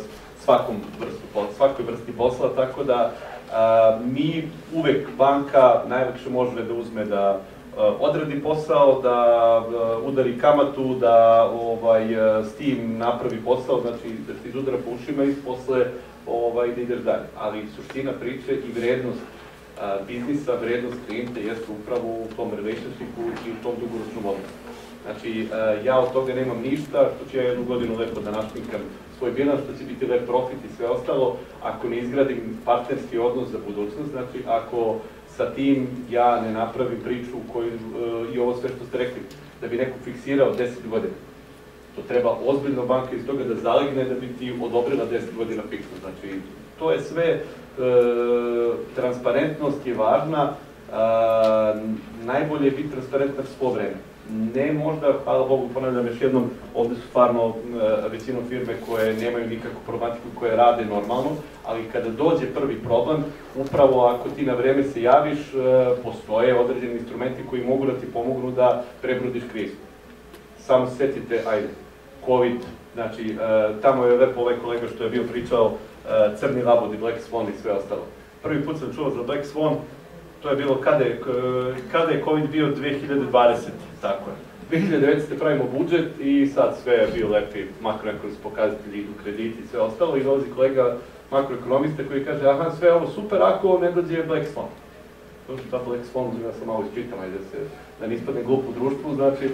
svakoj vrsti posla, tako da mi uvek banka najlakše može da uzme da odradi posao, da udari kamatu, da s tim napravi posao, znači da se izudara po ušima i posle da ideš dalje. Ali suština priče i vrednost biznisa, vrednost klijenta jeste upravo u tom relationshipu i u tom dugoročnom odnosu. Znači, ja od toga nemam ništa, što ću ja jednu godinu lepo da našminkam svoj bilans, što će biti lep profit i sve ostalo, ako ne izgradim partnerski odnos za budućnost, znači ako sa tim ja ne napravim priču koju, i ovo sve što ste rekli, da bi neko fiksirao 10 godina. To treba ozbiljno banka iz toga da zalegne da bi ti odobrila 10 godina fiksno. Znači, to je sve, transparentnost je važna, najbolje je biti transparentan svo vreme. Ne možda, hvala Bogu, ponavljam još jednom, ovde su stvarno većinom firme koje nemaju nikakvu problematiku, koje rade normalno, ali kada dođe prvi problem, upravo ako ti na vreme se javiš, postoje određeni instrumenti koji mogu da ti pomognu da prebrodiš krizu. Samo se setite, ajde, COVID, znači, tamo je lepo ovaj kolega što je bio pričao, crni labod i Black Swan i sve ostalo. Prvi put sam čuo za Black Swan, to je bilo kada je COVID bio 2020, tako je. 2019. pravimo budžet i sad sve je bio lepi makroekonomski pokazatelji, idu krediti i sve ostalo i dolazi kolega makroekonomista koji kaže aha, sve ovo super ako ne dođe Black Swan. To što ta Black Swan, ja sam malo isčitam, ajde da ne ispadne glup u društvu, znači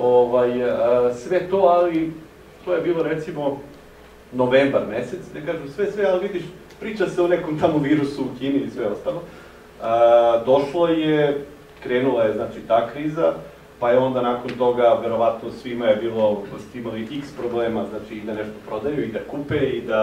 sve to, ali to je bilo recimo novembar mesec, da kažu sve, ali vidiš, priča se o nekom tamo virusu u Kini i sve ostalo. Došlo je, krenula je znači ta kriza, pa je onda nakon toga verovatno svima je bilo, imali x problema, znači i da nešto prodaju, i da kupe,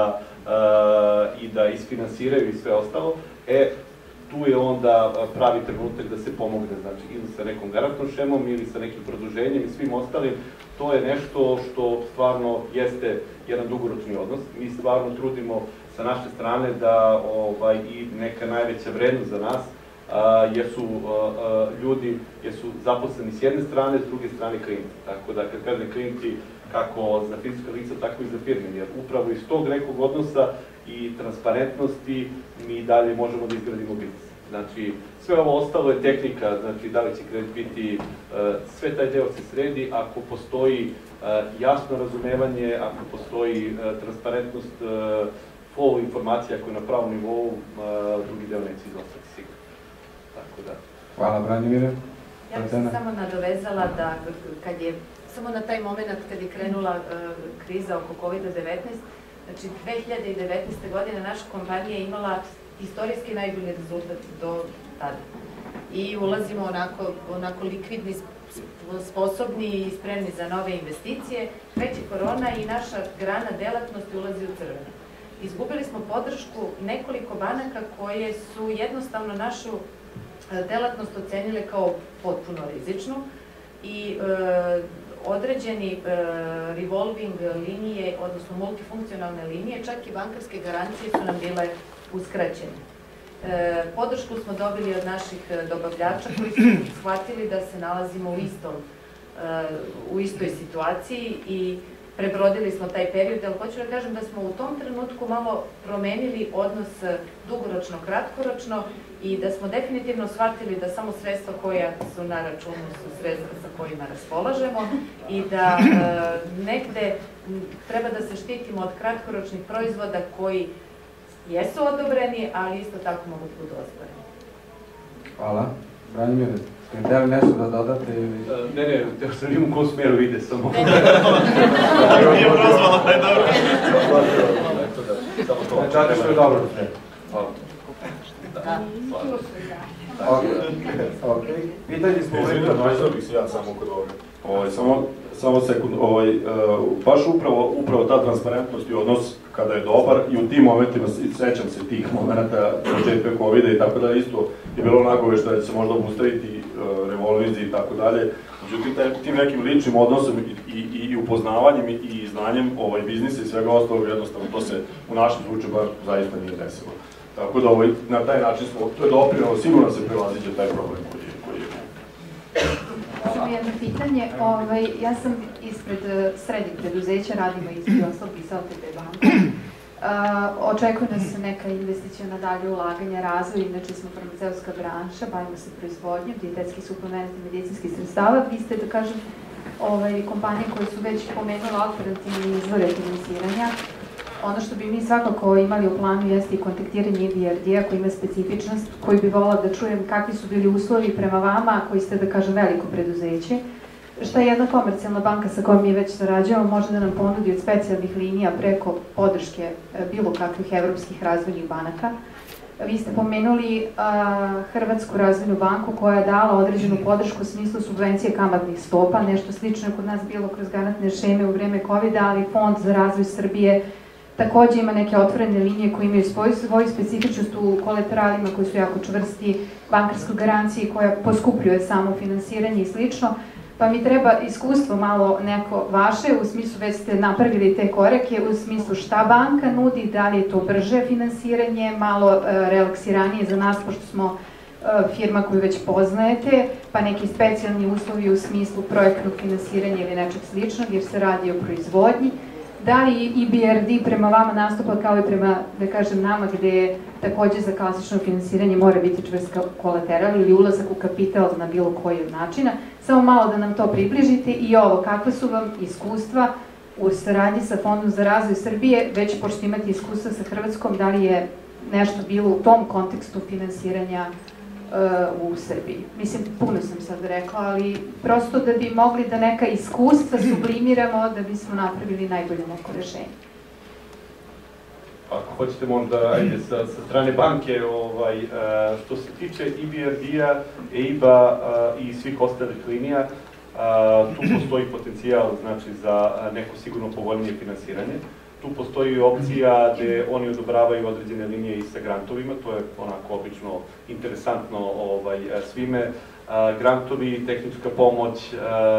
i da isfinansiraju i sve ostalo. Tu je onda pravi trenutak da se pomogne, znači ili sa nekom garantnom šemom ili sa nekim produženjem i svim ostalim. To je nešto što stvarno jeste jedan dugoročni odnos. Mi stvarno trudimo sa naše strane da i neka najveća vrednost za nas jesu ljudi, jesu zaposleni s jedne strane, s druge strane klijenti. Tako da kad kažem klijenti, kako za fizička lica, tako i za firme, jer upravo iz tog nekog odnosa i transparentnosti mi dalje možemo da izgradimo biznis. Znači, sve ovo ostalo je tehnika, znači da li će kredit biti, sve taj deo se sredi ako postoji jasno razumevanje, ako postoji transparentnost flow informacija koja je na pravom nivou, drugi deo neće izostati sigurno. Tako da. Hvala, Branimire. Ja bih se samo nadovezala da kad je, samo na taj moment kad je krenula kriza oko COVID-19, znači 2019. godine naša kompanija je imala istorijski najbolji rezultat do tada. I ulazimo onako likvidni, sposobni i spremni za nove investicije. Kreće korona i naša grana delatnosti ulazi u crveno. Izgubili smo podršku nekoliko banaka koje su jednostavno našu delatnost ocenile kao potpuno rizičnu i određeni revolving linije, odnosno multifunkcionalne linije, čak i bankarske garancije su nam bile uskraćene. Podršku smo dobili od naših dobavljača koji su shvatili da se nalazimo u istoj situaciji i prebrodili smo taj period, ali hoću da kažem da smo u tom trenutku malo promenili odnos dugoročno-kratkoročno i da smo definitivno shvatili da samo sredstva koja su na računu su sredstva sa kojima raspolažemo i da negde treba da se štitimo od kratkoročnih proizvoda koji jesu odobreni, ali isto tako mogu da budu ostvareni. Hvala. Branimir, htjeli nešto da dodate ili... Ne, teo sam vidim u kom smjeru ide samo. Nije prozvala, da je dobro. Čate što je dobro. Hvala. Ok. Pitanje smo uvijek. Navezao bih se ja samo kod ovoga. Samo sekund. Baš upravo ta transparentnost i odnos kada je dobar i u tim momentima, sećam se tih momenta početka COVID-a i tako dalje, isto je bilo onako što će se možda obustaviti revolvinzi i tako dalje. Međutim, tim nekim ličnim odnosom i upoznavanjem i znanjem biznisa i svega ostalog, jednostavno to se u našem slučaju bar zaista nije desilo. Tako da na taj način to je doprinalo, sigurno se prevaziđe taj problem koji je. Samo jedno pitanje, ja sam ispred srednjeg preduzeća, radimo između ostalog i sa OTP bankom. Očekuje nas neka investicijona dalje ulaganja, razvoj, inače smo farmaceutska branša, bavimo se proizvodnjom, dijetetskih suplemenata i medicinskih sredstava. Vi ste, da kažem, kompanije koje su već pomenule alternativne izvore finansiranja. Ono što bi mi svakako imali u planu jeste i kontaktiranje EBRD-a koji ima specifičnost, koji bi volila da čujem kakvi su bili uslovi prema vama, koji ste, da kažem, veliko preduzeće. Šta jedna komercijalna banka sa kojom mi već sarađujemo može da nam ponudi od specijalnih linija preko podrške bilo kakvih evropskih razvojnih banaka. Vi ste pomenuli Hrvatsku razvojnu banku koja je dala određenu podršku u smislu subvencije kamatnih stopa, nešto slično je kod nas bilo kroz garantne šeme u vreme COVID-a, ali Fond za razvoj Srbije takođe ima neke otvorene linije koje imaju svoju specifičnost u kolateralima koji su jako čvrsti, bankarskoj garanciji koja poskupljuje samo finansiranje i slično. Pa mi treba iskustvo malo neko vaše, u smislu već ste napravili te korake, u smislu šta banka nudi, da li je to brže finansiranje, malo relaksiranije za nas, pošto smo firma koju već poznajete, pa neki specijalni uslovi u smislu projektnog finansiranja ili nečeg sličnog, jer se radi o proizvodnji. Da li EBRD prema vama nastupa kao i prema, da kažem, nama, gde takođe za klasično finansiranje mora biti čvrst kolateral ili ulazak u kapital na bilo koji od načina? Samo malo da nam to približite i ovo, kakve su vam iskustva u saradnji sa Fondom za razvoj Srbije, već pošto imate iskustva sa Hrvatskom, da li je nešto bilo u tom kontekstu finansiranja u Srbiji? Mislim, puno sam sad rekla, ali prosto da bi mogli da neka iskustva sublimiramo da bismo napravili najbolje neko rešenje. Ako hoćete možda, ajde, sa strane banke, što se tiče EBRD-a, EIB-a i svih ostalih linija, tu postoji potencijal, znači, za neko sigurno povoljnije finansiranje. Tu postoji opcija gde oni odobravaju određene linije i sa grantovima, to je onako obično interesantno svime. grantovi, tehnička pomoć,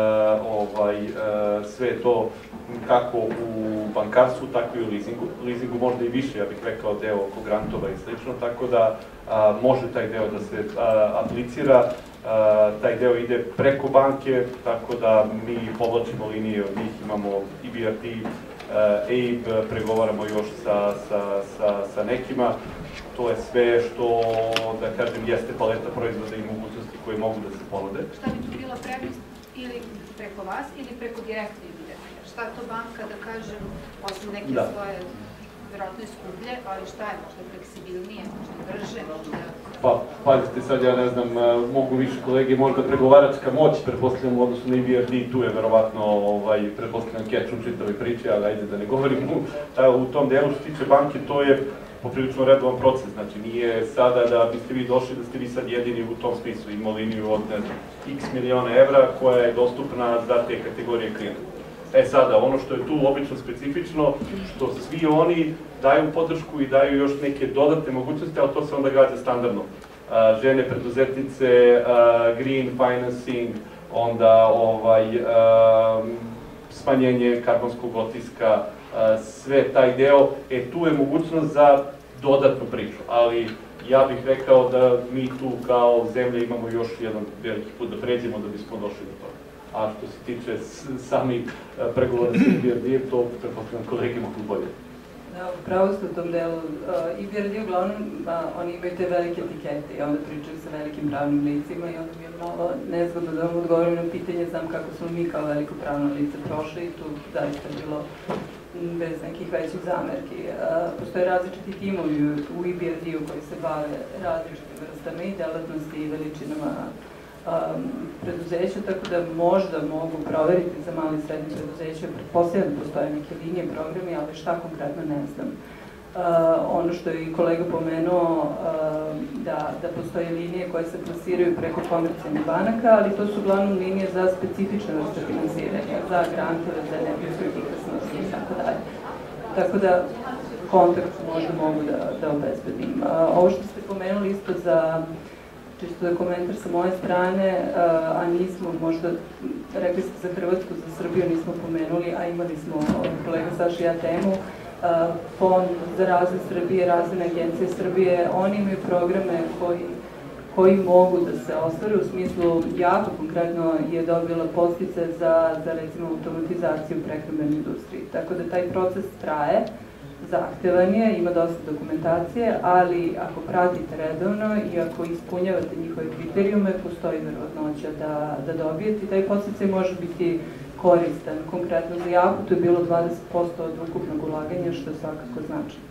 sve to kako u bankarstvu, tako i u leasingu. U leasingu možda i više, ja bih rekao, deo oko grantova i slično, tako da može taj deo da se aplicira. Taj deo ide preko banke, tako da mi povlačimo linije od njih, imamo EBRD, EIB, pregovaramo još sa nekima. To je sve što, da kažem, jeste paleta proizvoda i mogućnosti koje mogu da se ponude. Šta bi tu bila prednost ili preko vas ili preko direktne investitora? Šta to banka, da kažem, osim neke svoje, verovatno je skuplje, ali šta je, možda fleksibilnije, možda brže, možda... Pa, pazite sad, ja ne znam, mogu više kolege, možda pregovaračka moć, pretpostavljam u odnosu na EBRD, tu je verovatno, pretpostavljam catch u čitavoj priči, ali ajde da ne govorim u tom delu. Što tiče banke, to je poprilično redovan proces, znači nije sada da biste vi došli, da ste vi sad jedini u tom smislu, imao liniju od x miliona evra koja je dostupna za te kategorije klijenta. Sada, ono što je tu obično specifično, što svi oni daju podršku i daju još neke dodatne mogućnosti, ali to se onda gađa standardno. Žene preduzetnice, green financing, onda smanjenje karbonskog otiska, sve taj deo, tu je mogućnost za dodatnu priču, ali ja bih rekao da mi tu kao zemlja imamo još jedan veliki put da pređemo da bismo došli do toga. A što se tiče samih pregovora sa EBRD-em, to pretpostavljam kolege mogu bolje. Da, upravo ste u tom delu. EBRD uglavnom, oni imaju te velike etikete i onda pričaju sa velikim pravnim licima i onda mi je malo nezgodno da vam odgovorim na pitanje, znam kako smo mi kao veliko pravno lice prošli i tu zaista je bilo bez nekih većih zamerki. Postoje različiti timovi u EBRD-u koji se bave različitim vrstama i delatnosti i veličinama preduzeća, tako da možda mogu proveriti za mali i srednje preduzeće, pretpostavljam da postoje neke linije, programi, ali šta konkretno ne znam. Ono što je i kolega pomenuo, da postoje linije koje se plasiraju preko komercijalnih banaka, ali to su uglavnom linije za specifične vrste finansiranja, za grantove, za energetsku efikasnost i tako dalje. Tako da kontakt možda mogu da obezbedim. Ovo što ste pomenuli isto za čisto da komentar sa moje strane, a nismo možda, rekli ste za Hrvatsku, za Srbiju nismo pomenuli, a imali smo kolega Saša i ja temu, Fond za razvoj Srbije, Razvojna agencija Srbije, oni imaju programe koji mogu da se ostvare, u smislu jako konkretno je dobila podstice za recimo automatizaciju prehrambene industrije. Tako da taj proces traje, zahtevan je, ima dosta dokumentacije, ali ako pratite redovno i ako ispunjavate njihove kriterijume, postoji verovatnoća da dobijete i taj podsticaj može biti koristan. Konkretno za Jaku to je bilo 20% od ukupnog ulaganja, što je svakako značajno.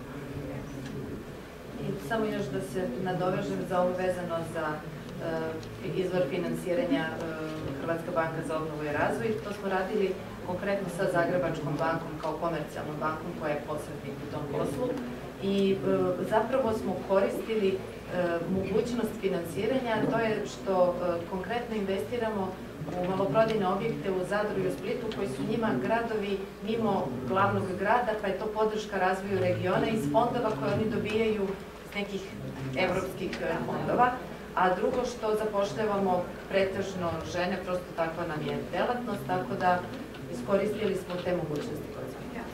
I samo još da se nadovežem za ovo vezano za izvor finansiranja Hrvatska banka za obnovu i razvoj. To smo radili konkretno sa Zagrebačkom bankom kao komercijalnom bankom koja je posrednik u tom poslu i zapravo smo koristili mogućnost finansiranja, to je što konkretno investiramo u maloprodajne objekte u Zadru i u Splitu koji su njima gradovi mimo glavnog grada, pa je to podrška razvoju regiona iz fondova koje oni dobijaju iz nekih evropskih fondova. A drugo što zapošljavamo pretežno žene, prosto takva nam je delatnost, tako da iskoristili smo te mogućnosti koje smo imali.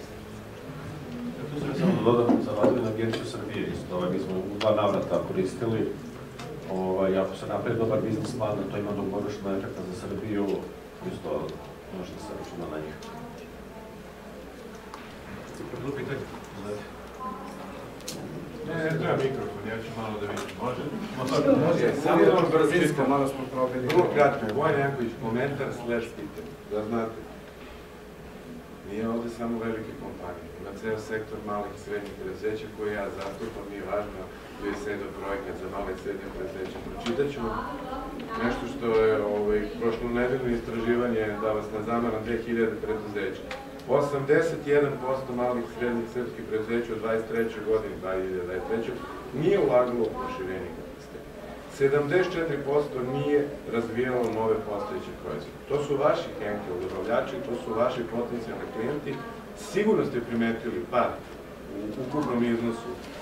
Tu sam samo dodam za Razvojnu agenciju Srbije, isto mi smo u 2 navrata koristili. Ako se napravi dobar biznis plan, to ima dugoročno efekta za Srbiju, isto možda se računa na njih. Drugo pitanje? Ne treba mikrofon, ja ću malo da vidim. Može? Samo jedno brzinsko, malo smo probili. Vrlo kratko, Vojn Janković, komentar / pitanje. Da znate, nije ovde samo velike kompanije. Ima ceo sektor malih i srednjih preduzeća koje ja zastupam, nije važno da je SEDO projekat za male i srednje preduzeća. Pročitat ću vam nešto što je prošlo nedeljno istraživanje da vas ne zamaram 2000 preduzeća. 81% malih i srednjih srpskih preduzeća u 23. godini, 2023. nije ulagalo u proširenje kapaciteta. 74% nije razvijalo nove postojeće proizvode. To su vaši Henkel dobavljači, to su vaši potencijalni klijenti. Sigurno ste primetili pad u ukupnom iznosu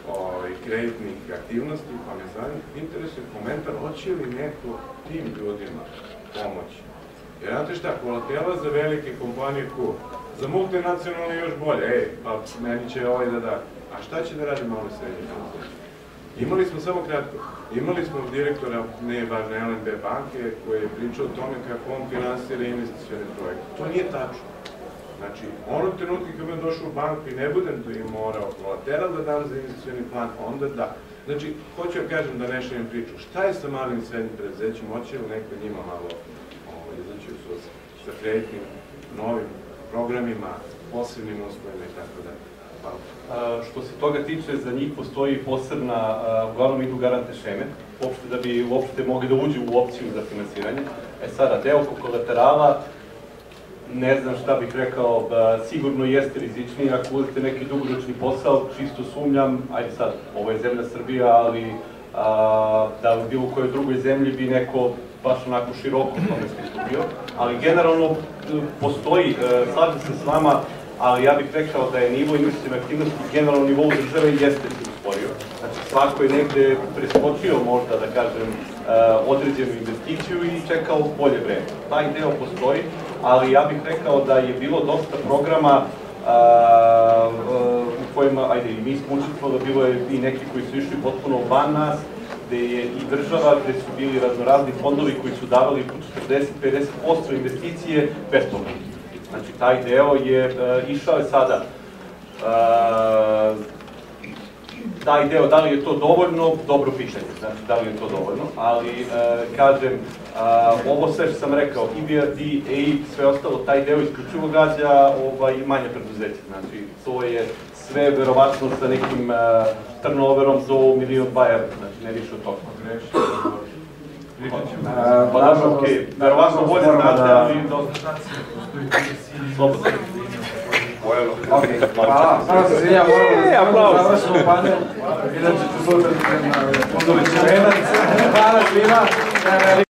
kreditnih aktivnosti, pa me interesuje komentar, hoće li neko tim ljudima pomoći? Jer znate šta, kolatela za velike kompanije ko? Za multinacionalne još bolje, pa meni će ovaj da da. A šta će da radi malo srednje preduzeće? Imali smo samo kratko, imali smo direktora, ne važne LNB banke, koji je pričao o tome kako on finansira investicione projekte. To nije tačno. Znači, onog trenutka kad budem došao u banku i ne budem tu im morao kolateral da dam za investicioni plan, onda da. Znači, hoću da kažem da ne šalim priču, šta je sa malim i srednjim preduzećima, hoće li neko njima malo izaći u susret sa kreditnim, novim programima, posebnim uslovima i tako dalje. Što se toga tiče, za njih postoji posebna, uglavnom idu garante šeme, da bi uopšte mogli da uđu u opciju za finansiranje. Sada, deo kolaterala, ne znam šta bih rekao, sigurno jeste rizičniji ako uzete neki dugoročni posao, čisto sumnjam, ajde sad, ovo je zemlja Srbija, ali da u bilo kojoj drugoj zemlji bi neko baš onako široko tome pristupio, ali generalno postoji, slažem se s vama, ali ja bih rekao da je nivo investicione aktivnosti generalno na nivou države jeste se usporio. Znači, svako je negde preskočio možda, da kažem, određenu investiciju i čekao bolje vreme. Taj deo postoji, ali ja bih rekao da je bilo dosta programa u kojima, ajde, i mi smo učestvovali, bilo je i neki koji su išli potpuno van nas, gde je i država, gde su bili raznorazni fondovi koji su davali po 40-50% investicije besplatno. Znači, taj deo je išao sada. Taj deo, da li je to dovoljno, dobro pitanje, znači, da li je to dovoljno, ali, kažem, ovo sve što sam rekao, EBRD, EIB, sve ostalo, taj deo isključivo gađa manje preduzeće, znači, to je sve verovatno sa nekim turnoverom za $1 milion, znači, ne više od toga. Pa dobro, okej, verovatno bolje znate, ali dosta. Slobodno. Okej, hvala. Samo se izvinjam, moramo da završimo panel. Inače ću sutra na Kundović venac. Hvala svima.